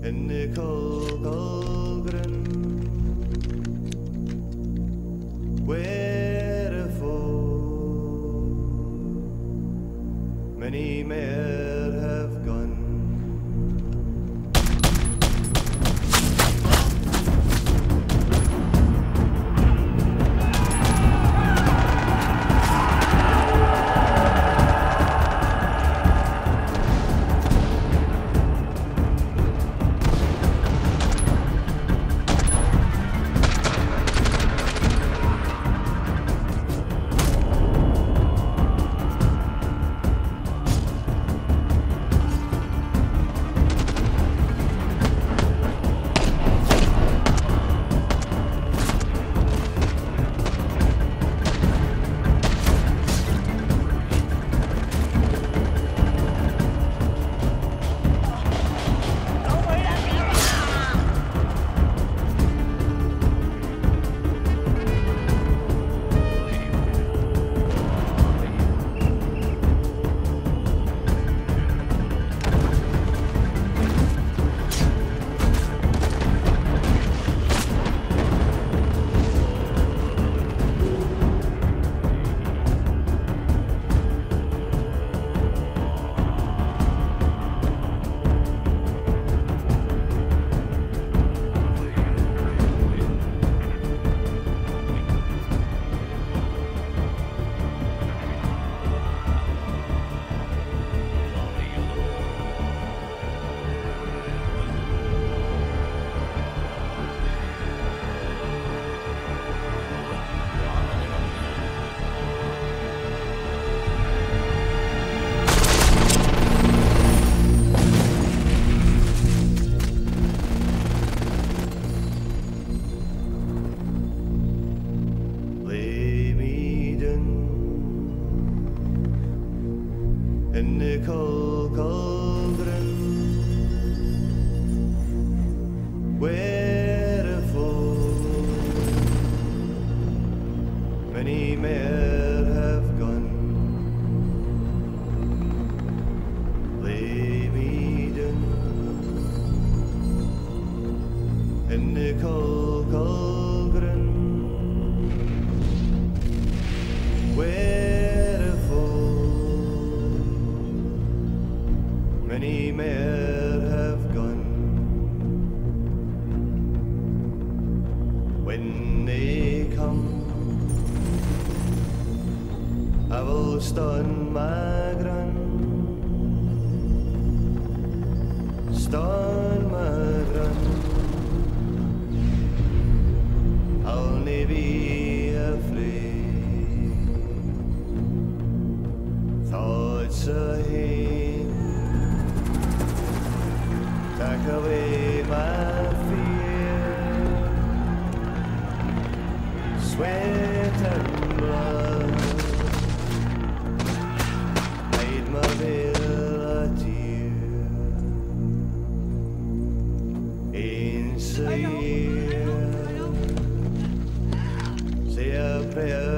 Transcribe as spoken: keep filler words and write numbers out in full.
in the cold, cold grin, wherefore many mer have gone. In the cold cauldron, wherefore many mer have gone. Lay me down in the cold cauldron, many mer have gone. When they come, I will stand my ground, stand my ground. I'll never be afraid. Thoughts ahead, take away my fear, sweat and blood, made my veil a tear. Inside, say a prayer.